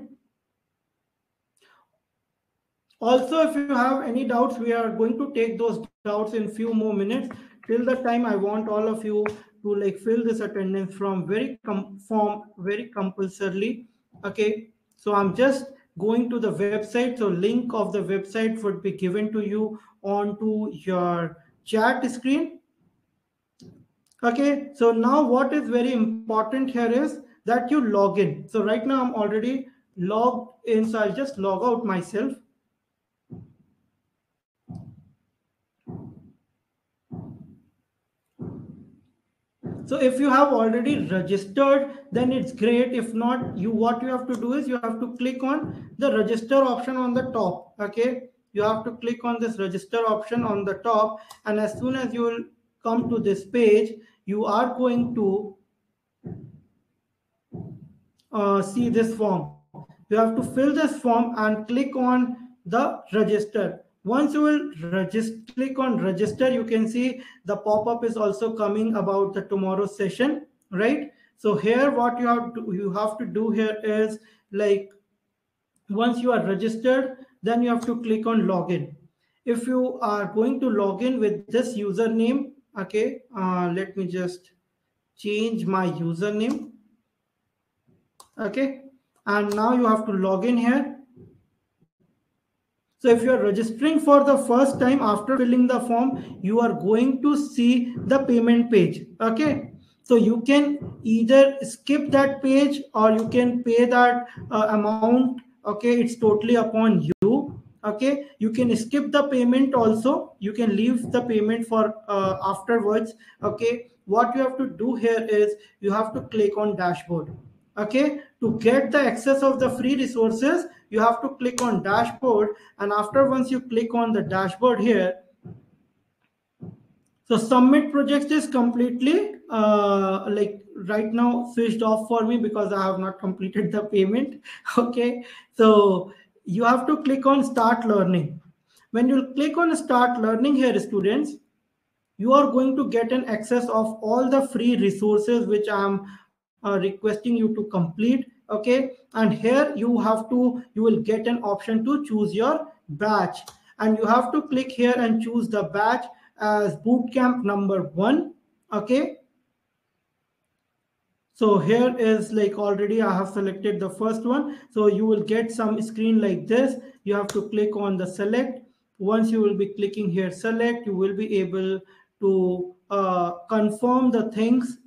S1: Also, if you have any doubts, we are going to take those doubts in few more minutes. Till the time, I want all of you to like fill this attendance form very compulsorily. Okay, so I'm just going to the website. So link of the website would be given to you onto your chat screen. Okay, so now what is very important here is that you log in. So right now I'm already logged in, so I'll just log out myself. So if you have already registered, then it's great. If not, you what you have to do is you have to click on the register option on the top. Okay, you have to click on this register option on the top, and as soon as you will come to this page, you are going to see this form. You have to fill this form and click on the register. Once you will click on register, you can see the pop-up is also coming about the tomorrow's session, right? So here what you have to do here is like, once you are registered, then you have to click on login. If you are going to log in with this username, okay, let me just change my username. Okay, and now you have to log in here. So if you are registering for the first time after filling the form, you are going to see the payment page. Okay, so you can either skip that page or you can pay that amount. Okay, it's totally upon you. Okay, you can skip the payment also, you can leave the payment for afterwards. Okay, what you have to do here is you have to click on dashboard. Okay, to get the access of the free resources, you have to click on dashboard, and after once you click on the dashboard here, so submit projects is completely like right now switched off for me because I have not completed the payment. Okay, so you have to click on start learning. When you click on start learning here, students, you are going to get an access of all the free resources which I am requesting you to complete. Okay, and here you will get an option to choose your batch, and you have to click here and choose the batch as bootcamp number 1. Okay, so here is like already I have selected the first one, so you will get some screen like this. You have to click on the select. Once you will be clicking here select, you will be able to confirm the things.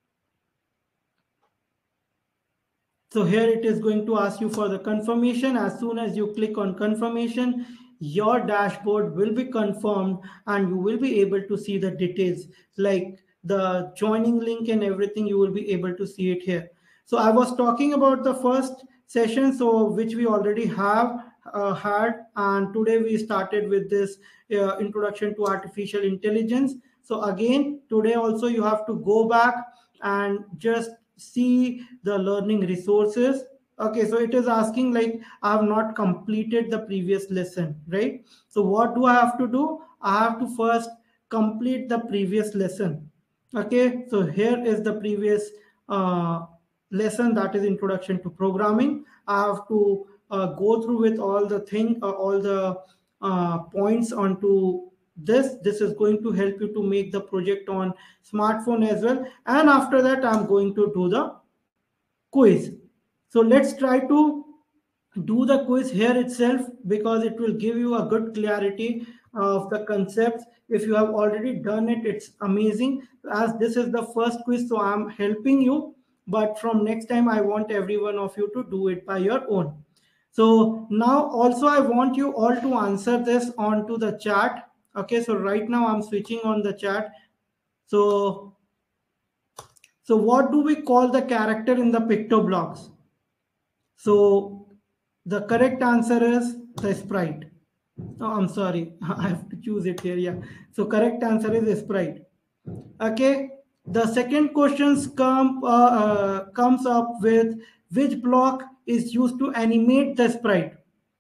S1: So here it is going to ask you for the confirmation. As soon as you click on confirmation, your dashboard will be confirmed and you will be able to see the details like the joining link and everything. You will be able to see it here. So I was talking about the first session, so which we already have had, and today we started with this introduction to artificial intelligence. So again, today also you have to go back and just see the learning resources. Okay, so it is asking like I have not completed the previous lesson, right? So what do I have to do? I have to first complete the previous lesson. Okay, so here is the previous lesson, that is introduction to programming. I have to go through with all the points onto this is going to help you to make the project on smartphone as well, and after that I'm going to do the quiz. So let's try to do the quiz here itself because it will give you a good clarity of the concepts. If you have already done it, it's amazing. As this is the first quiz, so I'm helping you, but from next time I want every one of you to do it by your own. So now also I want you all to answer this onto the chat. Okay, so right now I'm switching on the chat. So what do we call the character in the pictoblocks? So the correct answer is the sprite. Oh, I'm sorry, I have to choose it here. Yeah. So correct answer is sprite. Okay. The second questions comes up with which block is used to animate the sprite.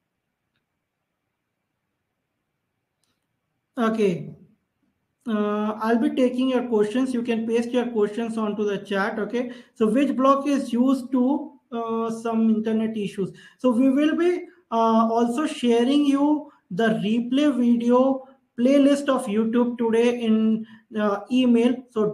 S1: Okay. I'll be taking your questions. You can paste your questions onto the chat. Okay. So which block is used to some internet issues? So we will be also sharing you the replay video playlist of YouTube today in email. So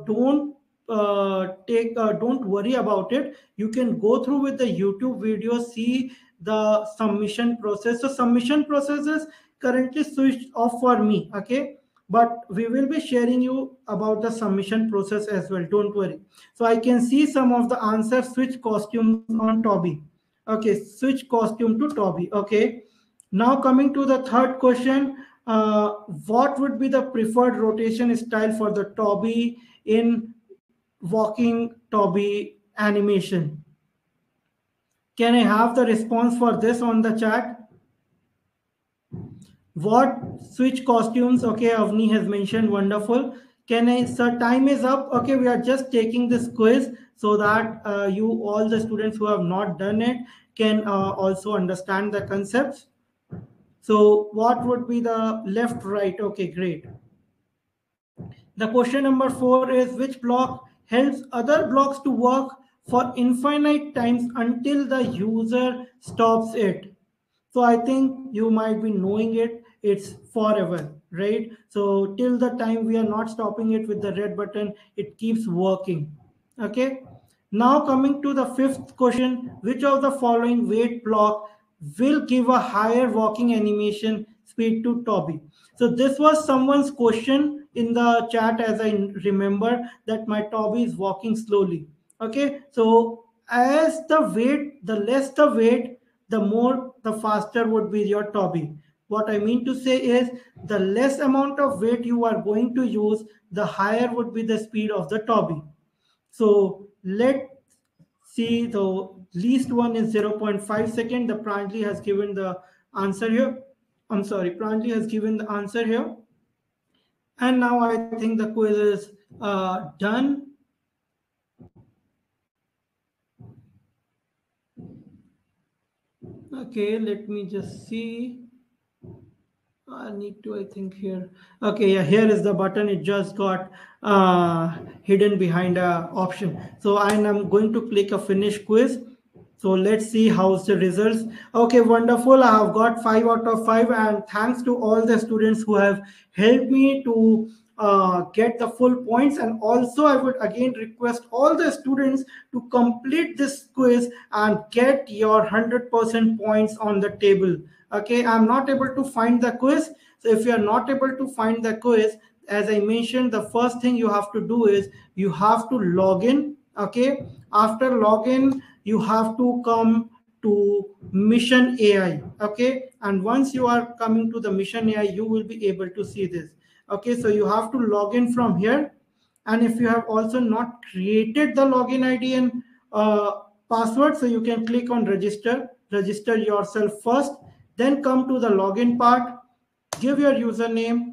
S1: don't worry about it. You can go through with the YouTube video, see the submission process. So submission process is currently switched off for me. Okay, but we will be sharing you about the submission process as well, don't worry. So I can see some of the answers: switch costumes on Toby. Okay, switch costume to Toby. Okay, now coming to the third question, what would be the preferred rotation style for the Toby in walking Toby animation? Can I have the response for this on the chat? What switch costumes? Okay, Avni has mentioned. Wonderful. Can I, sir? Time is up. Okay, we are just taking this quiz so that you, all the students who have not done it, can also understand the concepts. So, what would be the left, right? Okay, great. The question number 4 is which block helps other blocks to work for infinite times until the user stops it? So I think you might be knowing it. It's forever, right? So till the time we are not stopping it with the red button, it keeps working. Okay. Now coming to the fifth question, which of the following weight block will give a higher walking animation speed to Toby? So this was someone's question in the chat, as I remember, that my Toby is walking slowly. Okay. So as the weight, the less the weight, the more the faster would be your Toby. What I mean to say is the less amount of weight you are going to use, the higher would be the speed of the Toby. So let's see, the least one is 0.5 second. The Pranjali has given the answer here. I'm sorry, Pranjali has given the answer here. And now I think the quiz is done. Okay, let me just see. I need to, I think here. Okay, yeah, here is the button. It just got hidden behind a option. So I'm going to click a finish quiz. So let's see how's the results. Okay, wonderful. I have got 5 out of 5, and thanks to all the students who have helped me to get the full points. And also I would again request all the students to complete this quiz and get your 100% points on the table. Okay, I'm not able to find the quiz. So if you are not able to find the quiz, as I mentioned, the first thing you have to do is you have to log in. Okay, after login you have to come to Mission AI. Okay, and once you are coming to the Mission AI, you will be able to see this. Okay, so you have to log in from here. And if you have also not created the login ID and password, so you can click on register yourself first, then come to the login part, give your username.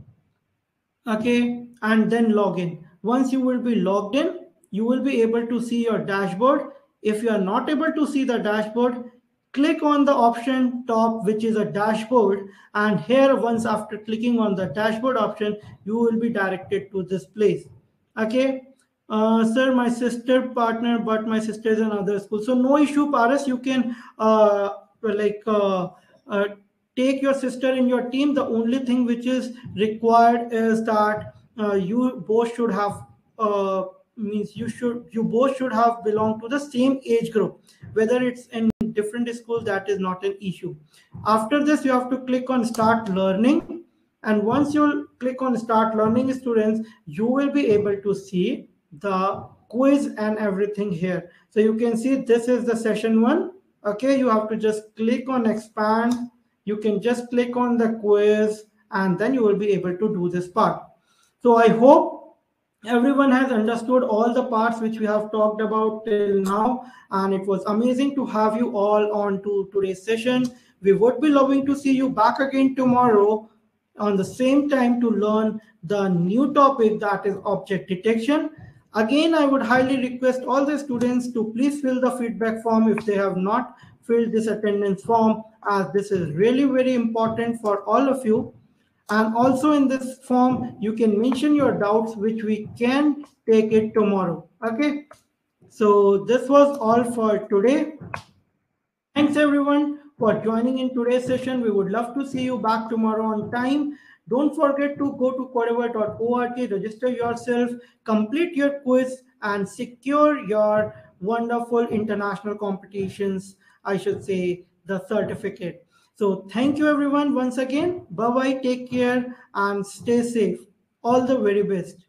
S1: Okay, and then log in. Once you will be logged in, you will be able to see your dashboard. If you are not able to see the dashboard, click on the option top, which is a dashboard, and here, once after clicking on the dashboard option, you will be directed to this place. Okay, sir, my sister partner, but my sister is in another school, so no issue, Paras. You can like uh, take your sister in your team. The only thing which is required is that you both should have means you both should have belonged to the same age group. Whether it's in different schools, that is not an issue. After this, you have to click on start learning, and once you click on start learning, students, you will be able to see the quiz and everything here. So you can see this is the session 1. Okay, you have to just click on expand. You can just click on the quiz, and then you will be able to do this part. So I hope everyone has understood all the parts which we have talked about till now, and it was amazing to have you all on to today's session. We would be loving to see you back again tomorrow on the same time to learn the new topic, that is object detection. Again, I would highly request all the students to please fill the feedback form if they have not filled this attendance form, as this is really very important for all of you. And also in this form, you can mention your doubts, which we can take it tomorrow. Okay. So this was all for today. Thanks everyone for joining in today's session. We would love to see you back tomorrow on time. Don't forget to go to codever.org, register yourself, complete your quiz, and secure your wonderful international competitions, I should say, the certificate. So thank you everyone once again. Bye bye, take care, and stay safe. All the very best.